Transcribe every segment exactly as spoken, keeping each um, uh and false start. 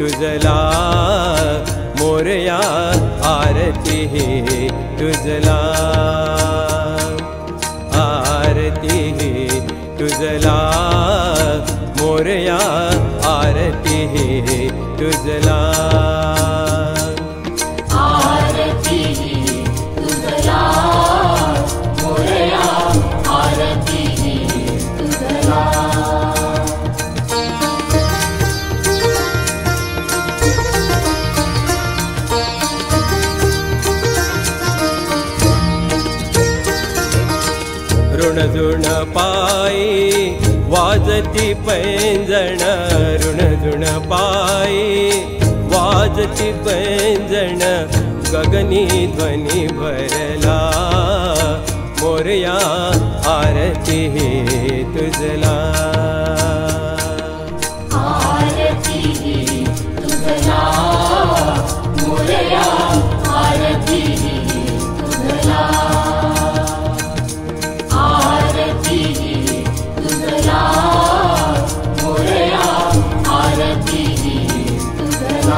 तुझला मोरया आरती तुझला आरती तुझला मोरया आरती तुझला आरती तुझला मोरया आरती तुझला ऋणझुण पायी वाजती पैंजण ऋणझुण पायी वाजती पैंजण गगनी ध्वनी भरला मोरया आरती तुझला आरती तुझला मोरया आरती तुझला आरती तुझला मोरया आरती तुझला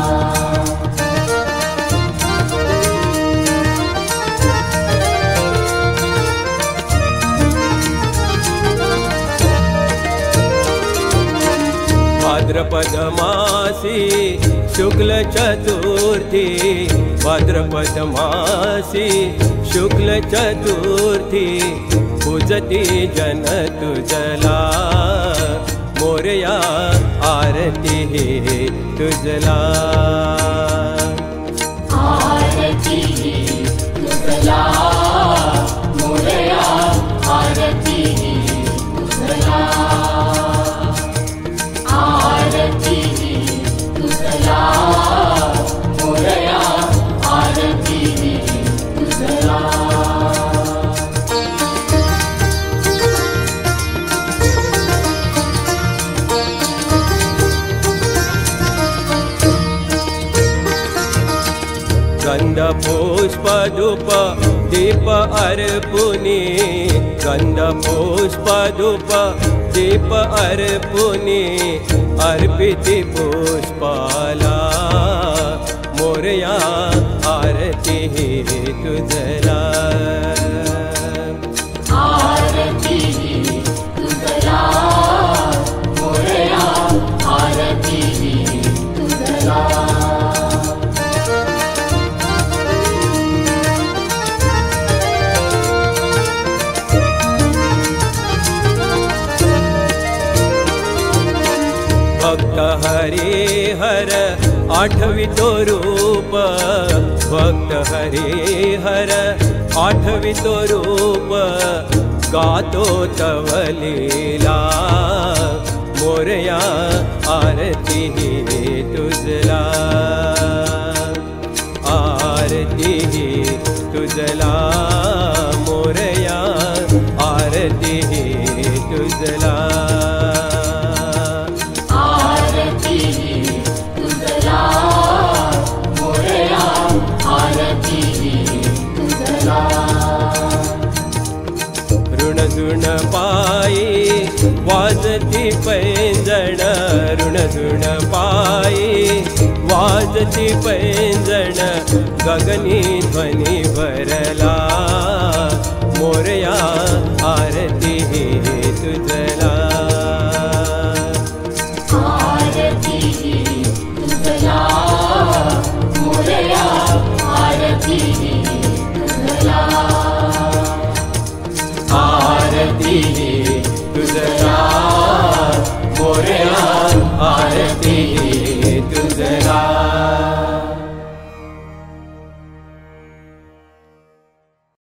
भाद्रपद मासी शुक्ल चतुर्थी भाद्रपद मासी शुक्ल चतुर्थी पूजती जन तुझला मोरया आरती तुझला आरती तुझला मोरया आरती तुझला आरती तुझला मोरया आरती तुझला गंध पुष्प धूप दीप अर्पुनी गंध पुष्प धूप दीप अर्पुनी अर्पिती पुष्पाला मोरया आरती तुझला आरती तुझला मोरया आरती तुझला भक्त हरे हर आठवितो रूप भक्त हरे हर आठवितो रूप गातो तव लीला मोरया आरती तुझला आरती तुझला मोरया आरती तुझला आरती तुझला मोरया आरती तुझला ऋणझुण पायी वाजती पैंजण ऋणझुण पायी वाजती पैंजण गगनी ध्वनी भरला मोरया आरती तुझला आरती तुझला मोरया आरती तुझला आरती तुझला मोरया आरती